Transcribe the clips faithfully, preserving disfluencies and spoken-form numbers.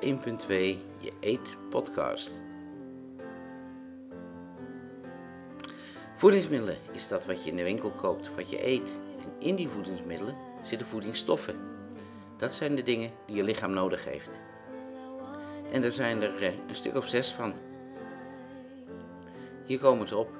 één punt twee Je Eet podcast. Voedingsmiddelen is dat wat je in de winkel koopt, wat je eet. En in die voedingsmiddelen zitten voedingsstoffen. Dat zijn de dingen die je lichaam nodig heeft. En er zijn er een stuk of zes van. Hier komen ze op.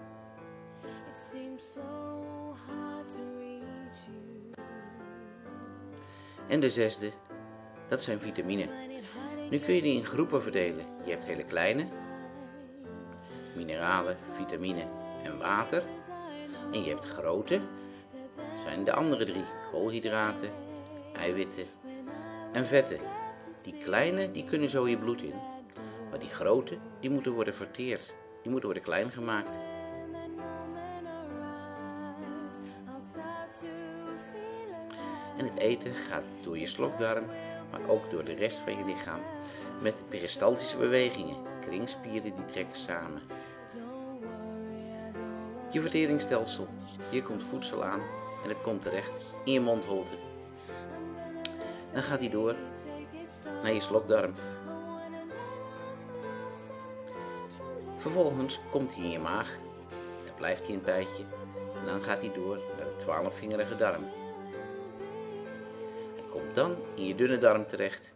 En de zesde, dat zijn vitamine. Nu kun je die in groepen verdelen. Je hebt hele kleine, mineralen, vitamine en water. En je hebt grote, dat zijn de andere drie, koolhydraten, eiwitten en vetten. Die kleine, die kunnen zo je bloed in. Maar die grote, die moeten worden verteerd. Die moeten worden klein gemaakt. En het eten gaat door je slokdarm, maar ook door de rest van je lichaam. Met peristaltische bewegingen, kringspieren die trekken samen. Je verteringsstelsel, hier komt voedsel aan en het komt terecht in je mondholte. Dan gaat hij door naar je slokdarm. Vervolgens komt hij in je maag, daar blijft hij een tijdje en dan gaat hij door naar de twaalfvingerige darm. Hij komt dan in je dunne darm terecht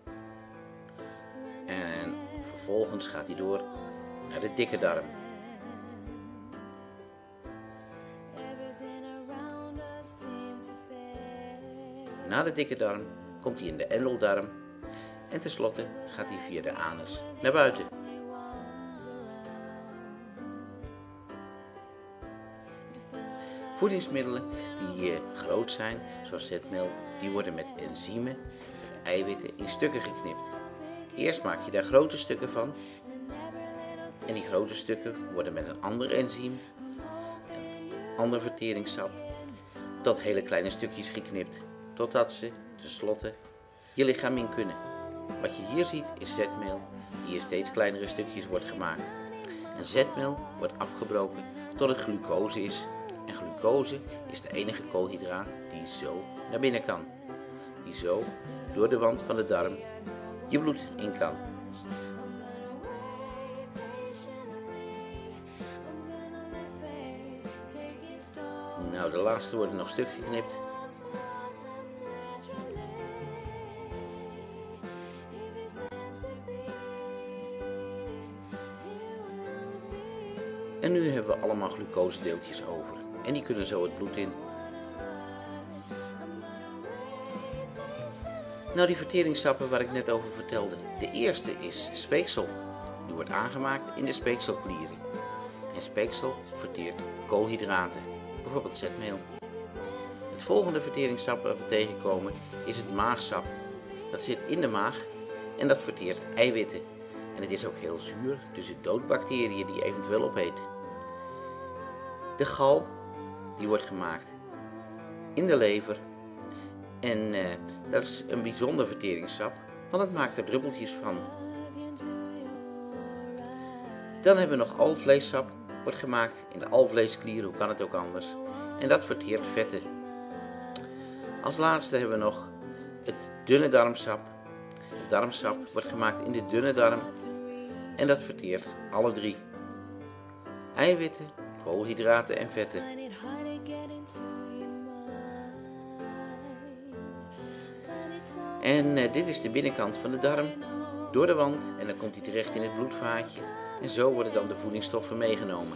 en vervolgens gaat hij door naar de dikke darm. Na de dikke darm komt hij in de endeldarm en tenslotte gaat hij via de anus naar buiten. Voedingsmiddelen die groot zijn, zoals zetmeel, die worden met enzymen, met eiwitten in stukken geknipt. Eerst maak je daar grote stukken van en die grote stukken worden met een ander enzym, een ander verteringssap, tot hele kleine stukjes geknipt, totdat ze tenslotte je lichaam in kunnen. Wat je hier ziet is zetmeel die in steeds kleinere stukjes wordt gemaakt. En zetmeel wordt afgebroken tot het glucose is. En glucose is de enige koolhydraat die zo naar binnen kan. Die zo door de wand van de darm je bloed in kan. Nou, de laatste worden nog stuk geknipt. En nu hebben we allemaal glucosedeeltjes over. En die kunnen zo het bloed in. Nou, die verteringssappen waar ik net over vertelde. De eerste is speeksel. Die wordt aangemaakt in de speekselklieren. En speeksel verteert koolhydraten, bijvoorbeeld zetmeel. Het volgende verteringssap dat we tegenkomen is het maagsap. Dat zit in de maag en dat verteert eiwitten. En het is ook heel zuur, dus het doodt bacteriën die je eventueel opeet. De gal, die wordt gemaakt in de lever. En eh, dat is een bijzonder verteringssap, want het maakt er druppeltjes van. Dan hebben we nog alvleessap, wordt gemaakt in de alvleesklier, hoe kan het ook anders. En dat verteert vetten. Als laatste hebben we nog het dunne darmsap. Het darmsap wordt gemaakt in de dunne darm en dat verteert alle drie. Eiwitten, koolhydraten en vetten. En uh, dit is de binnenkant van de darm, door de wand en dan komt hij terecht in het bloedvaatje. En zo worden dan de voedingsstoffen meegenomen.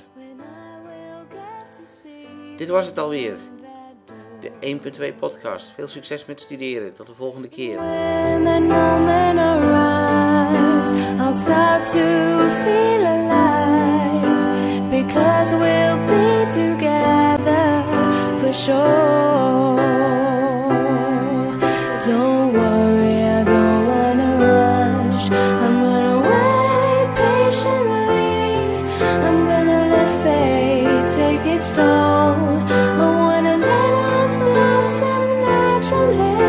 Dit was het alweer. De één punt twee podcast. Veel succes met studeren. Tot de volgende keer. When that moment arrives, I'll start to feel alive, because we'll be together for sure. Don't worry, I don't wanna rush. I'm gonna wait patiently. I'm gonna let fate take its toll. I wanna let us blossom naturally.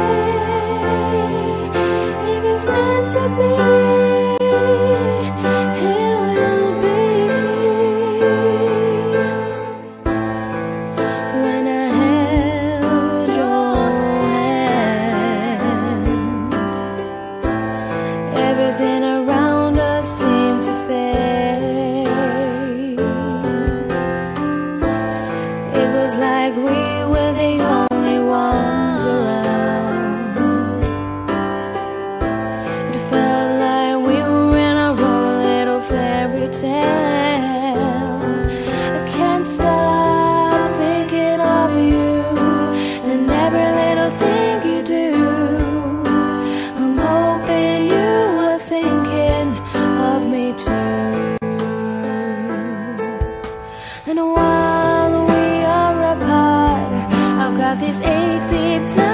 If it's meant to be, it will be. When I held like we were the only ones around. It felt like we were in our own little fairy tale. I can't stop thinking of you and every little thing you do. I'm hoping you were thinking of me too. And while we are apart, I've got this ache deep down